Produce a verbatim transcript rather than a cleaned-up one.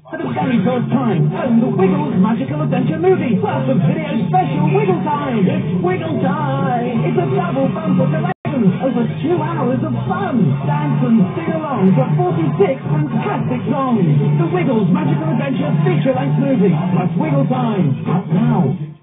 For the very first time, own the Wiggles Magical Adventure movie, plus a video special Wiggle Time! It's Wiggle Time! It's a double bumper collection, over two hours of fun! Dance and sing along to forty-six fantastic songs! The Wiggles Magical Adventure feature-length movie, plus Wiggle Time! Up now!